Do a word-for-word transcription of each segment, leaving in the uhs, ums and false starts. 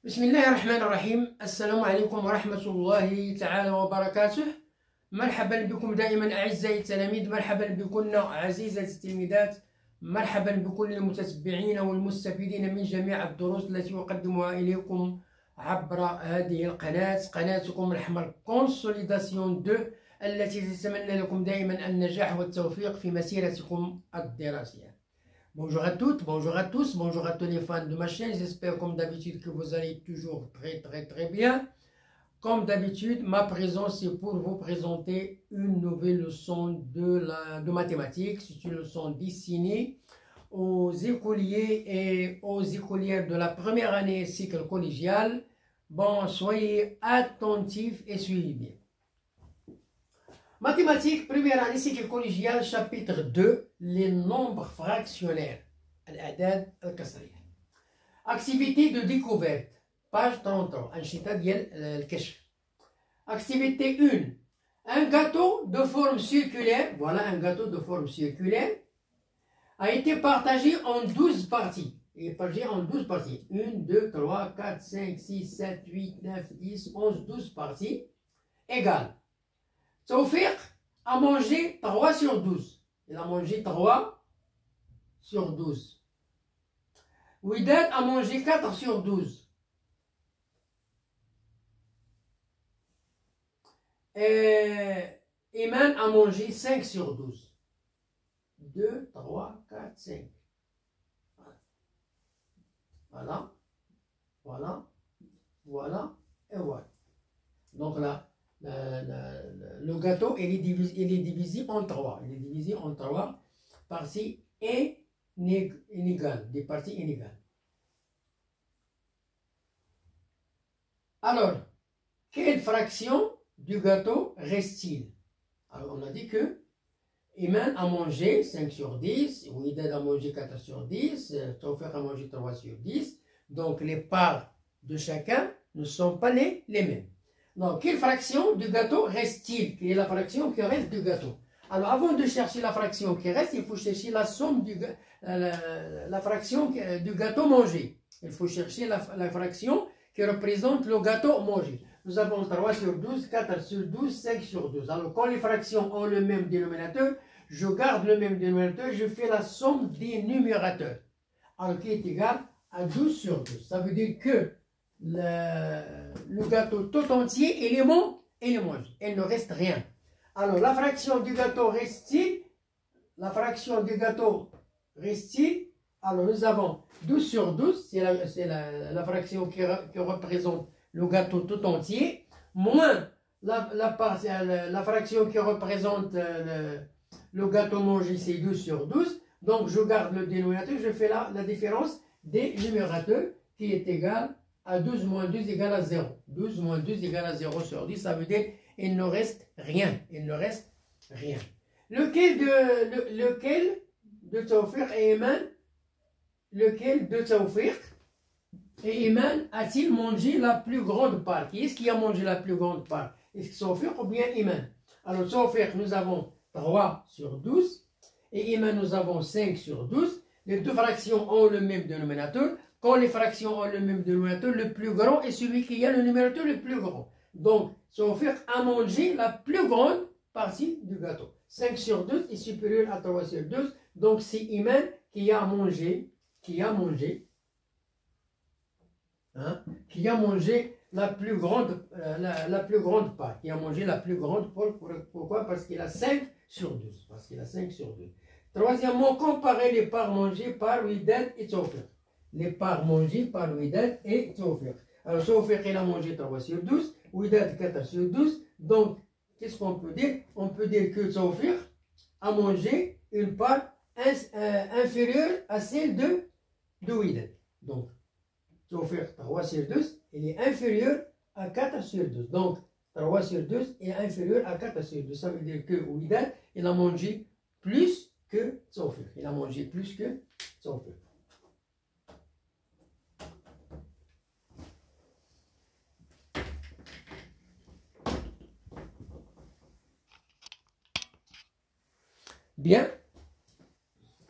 بسم الله الرحمن الرحيم. السلام عليكم ورحمة الله تعالى وبركاته. مرحبا بكم دائما أعزائي التلاميذ، مرحبا بكم عزيزاتي التلميذات، مرحبا بكل المتتبعين والمستفيدين من جميع الدروس التي أقدمها إليكم عبر هذه القناة، قناتكم الحمر كونسوليداسيون اثنين، التي تتمنى لكم دائما النجاح والتوفيق في مسيرتكم الدراسية. Bonjour à toutes, bonjour à tous, bonjour à tous les fans de ma chaîne. J'espère comme d'habitude que vous allez toujours très très très bien. Comme d'habitude, ma présence est pour vous présenter une nouvelle leçon de, la, de mathématiques. C'est une leçon destinée aux écoliers et aux écolières de la première année cycle collégial. Bon, soyez attentifs et suivez bien. Mathématiques, première année cycle collégial, chapitre deux, les nombres fractionnaires. الأعداد الكسرية. Activité de découverte, page trente-trois, أنشطة ديال الكشف. Activité un, un gâteau de forme circulaire, voilà un gâteau de forme circulaire, a été partagé en douze parties. Il est partagé en douze parties. un, deux, trois, quatre, cinq, six, sept, huit, neuf, dix, onze, douze parties égales. Tawfiq a mangé trois sur douze. Il a mangé trois sur douze. Widad a mangé quatre sur douze. Et Iman a mangé cinq sur douze. deux, trois, quatre, cinq. Voilà. Voilà. Voilà. Et voilà. Donc là, Le, le, le gâteau il est, divisé, il est divisé en trois. Il est divisé en trois parties inégales, des parties inégales. Alors, quelle fraction du gâteau reste-t-il? Alors, on a dit que Iman a mangé cinq sur dix, Widad a mangé quatre sur dix, Tawfiq a mangé trois sur dix. Donc, les parts de chacun ne sont pas les, les mêmes. Donc, quelle fraction du gâteau reste-t-il? Quelle est la fraction qui reste du gâteau? Alors, avant de chercher la fraction qui reste, il faut chercher la somme du la, la fraction du gâteau mangé. Il faut chercher la, la fraction qui représente le gâteau mangé. Nous avons trois sur douze, quatre sur douze, cinq sur douze. Alors, quand les fractions ont le même dénominateur, je garde le même dénominateur, je fais la somme des numérateurs. Alors, qui est égal à douze sur douze. Ça veut dire que Le, le gâteau tout entier, il est bon, il est mangé. Il ne reste rien. Alors, la fraction du gâteau reste-t-il? La fraction du gâteau reste-t-il? Alors, nous avons douze sur douze, c'est la, la, la fraction qui, qui représente le gâteau tout entier, moins la, la, la, la fraction qui représente le, le gâteau mangé, c'est douze sur douze. Donc, je garde le dénominateur, je fais la, la différence des numérateurs qui est égale à douze moins deux égale à zéro. douze moins deux égale à zéro sur dix, ça veut dire qu'il ne reste rien. Il ne reste rien. Lequel de, le, lequel de Tawfiq et Iman, lequel de Tawfiq et Iman a-t-il mangé la plus grande part? Qui est-ce qui a mangé la plus grande part? Est-ce que Tawfiq ou bien Iman? Alors Tawfiq, nous avons trois sur douze et Iman, nous avons cinq sur douze. Les deux fractions ont le même dénominateur. Quand les fractions ont le même dénominateur, le plus grand est celui qui a le numérateur le plus grand. Donc, Tawfiq a mangé la plus grande partie du gâteau. cinq sur douze est supérieur à trois sur douze. Donc, c'est Iman qui a mangé, qui a mangé, hein, qui a mangé la plus grande, euh, la, la plus grande part. Qui a mangé la plus grande part. Pourquoi? Parce qu'il a cinq sur douze. Parce qu'il a cinq sur douze. Troisièmement, comparer les parts mangées par Widad et Tawfiq. Les parts mangées par Widad et Tawfiq. Alors, Tawfiq, il a mangé trois sur douze, Widad quatre sur douze. Donc, qu'est-ce qu'on peut dire? On peut dire que Tawfiq a mangé une part ins, euh, inférieure à celle de, de Widad. Donc, Tawfiq, trois sur douze, il est inférieur à quatre sur douze. Donc, trois sur douze est inférieur à quatre sur douze. Ça veut dire que Widad, il a mangé plus que Tawfiq. Il a mangé plus que Tawfiq. Bien.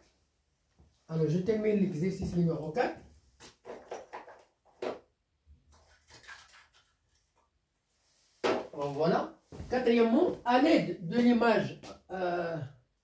Alors, je termine l'exercice numéro quatre. Bon, voilà. Quatrièmement, à l'aide de l'image, euh,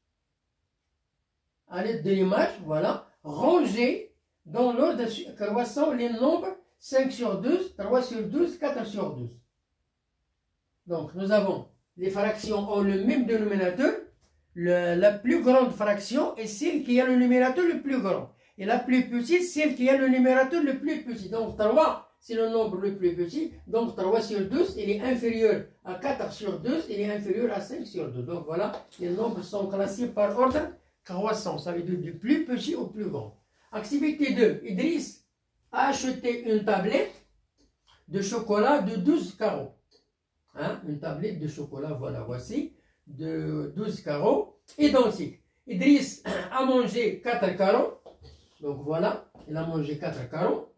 à l'aide de l'image, voilà, ranger dans l'ordre croissant les nombres cinq sur douze, trois sur douze, quatre sur douze. Donc, nous avons les fractions ont le même dénominateur. Le, la plus grande fraction est celle qui a le numérateur le plus grand. Et la plus petite, celle qui a le numérateur le plus petit. Donc, trois, c'est le nombre le plus petit. Donc, trois sur douze, il est inférieur à quatre sur douze, il est inférieur à cinq sur douze. Donc, voilà, les nombres sont classés par ordre croissant. Ça veut dire du plus petit au plus grand. Activité deux. Idriss a acheté une tablette de chocolat de douze carreaux. Hein, une tablette de chocolat, voilà, voici, de douze carreaux, identique. Idriss a mangé quatre carreaux. Donc voilà, il a mangé quatre carreaux.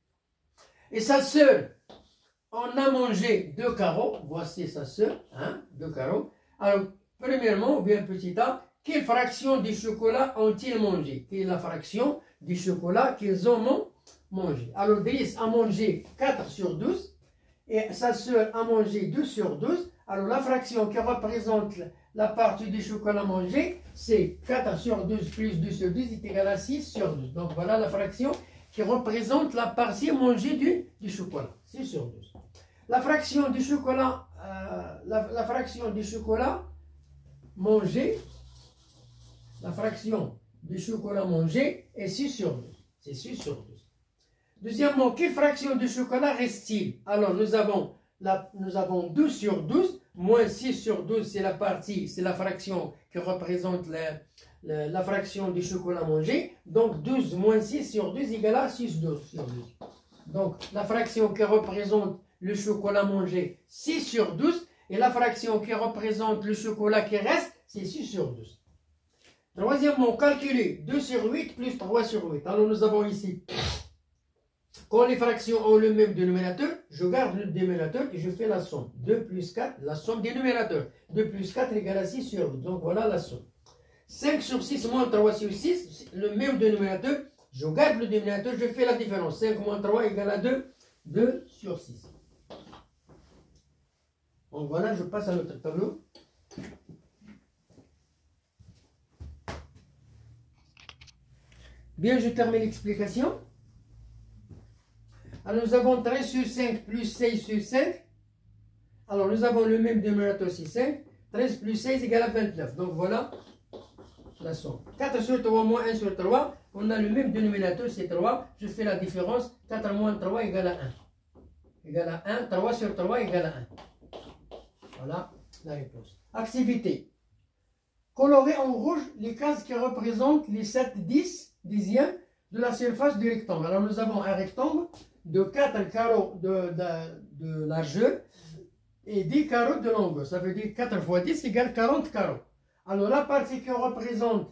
Et sa sœur en a mangé deux carreaux. Voici sa sœur, hein, deux carreaux. Alors, premièrement, ou bien petit a, quelle fraction du chocolat ont-ils mangé? Quelle est la fraction du chocolat qu'ils ont mangé? Alors, Idriss a mangé quatre sur douze et sa sœur a mangé deux sur douze. Alors, la fraction qui représente la partie du chocolat mangé, c'est quatre sur douze plus deux sur douze est égal à six sur douze. Donc, voilà la fraction qui représente la partie mangée du, du chocolat, six sur douze. La fraction du chocolat, euh, la, la fraction du chocolat mangé, la fraction du chocolat mangé est six sur douze. C'est six sur douze. Deuxièmement, quelle fraction du chocolat reste-t-il? Alors, nous avons, la, nous avons douze sur douze. Moins six sur douze, c'est la partie, c'est la fraction qui représente la, la, la fraction du chocolat mangé. Donc, douze moins six sur douze égale à six sur douze. Donc, la fraction qui représente le chocolat mangé, six sur douze. Et la fraction qui représente le chocolat qui reste, c'est six sur douze. Troisièmement, calculer deux sur huit plus trois sur huit. Alors, nous avons ici... Quand les fractions ont le même dénominateur, je garde le dénominateur et je fais la somme. deux plus quatre, la somme des numérateurs. deux plus quatre égale à six sur huit. Donc voilà la somme. cinq sur six moins trois sur six, le même dénominateur. Je garde le dénominateur, je fais la différence. cinq moins trois égale à deux. deux sur six. Donc voilà, je passe à notre tableau. Bien, je termine l'explication. Alors, nous avons treize sur cinq plus seize sur cinq. Alors, nous avons le même dénominateur, c'est cinq. treize plus seize égale à vingt-neuf. Donc, voilà la somme. quatre sur trois moins un sur trois. On a le même dénominateur, c'est trois. Je fais la différence. quatre moins trois égale à un. Égale à un. trois sur trois égale à un. Voilà la réponse. Activité. Colorer en rouge les cases qui représentent les sept dix dixièmes de la surface du rectangle. Alors, nous avons un rectangle de quatre carreaux de, de, de largeur et dix carreaux de longueur. Ça veut dire quatre fois dix égale quarante carreaux. Alors la partie qui représente,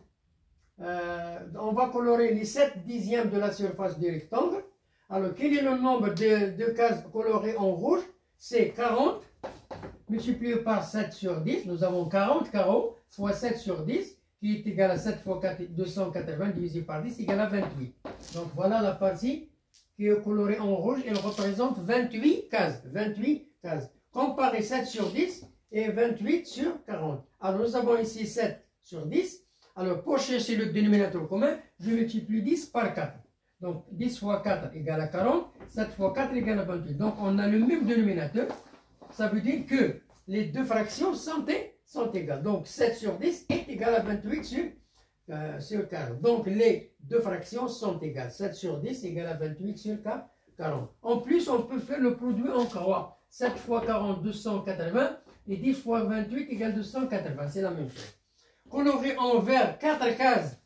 euh, on va colorer les sept dixièmes de la surface du rectangle. Alors quel est le nombre de, de cases colorées en rouge? C'est quarante multiplié par sept sur dix. Nous avons quarante carreaux fois sept sur dix qui est égal à sept fois deux cent quatre-vingts divisé par dix égale à vingt-huit. Donc voilà la partie qui est colorée en rouge, elle représente vingt-huit cases. vingt-huit cases. Comparez sept sur dix et vingt-huit sur quarante. Alors nous avons ici sept sur dix. Alors pour chercher le dénominateur commun, je multiplie dix par quatre. Donc dix fois quatre égale à quarante, sept fois quatre égale à vingt-huit. Donc on a le même dénominateur. Ça veut dire que les deux fractions sont, sont égales. Donc sept sur dix est égal à vingt-huit sur Euh, sur quarante. Donc les deux fractions sont égales. sept sur dix égale à vingt-huit sur quarante. En plus, on peut faire le produit en croix. sept fois quarante, deux cent quatre-vingts. Et dix fois vingt-huit égale deux cent quatre-vingts. C'est la même chose. Colorer en vert quatre cases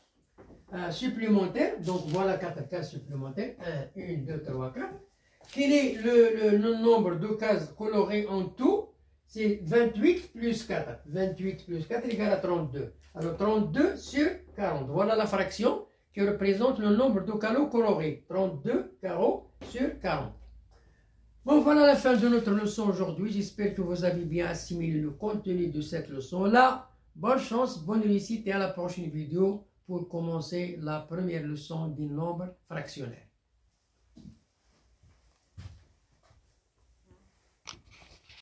euh, supplémentaires. Donc voilà quatre cases supplémentaires. un, deux, trois, quatre. Quel est le, le, le nombre de cases colorées en tout? C'est vingt-huit plus quatre. vingt-huit plus quatre égale à trente-deux. Alors trente-deux sur quarante. Voilà la fraction qui représente le nombre de carreaux colorés. trente-deux carreaux sur quarante. Bon, voilà la fin de notre leçon aujourd'hui. J'espère que vous avez bien assimilé le contenu de cette leçon-là. Bonne chance, bonne réussite et à la prochaine vidéo pour commencer la première leçon du nombre fractionnaire.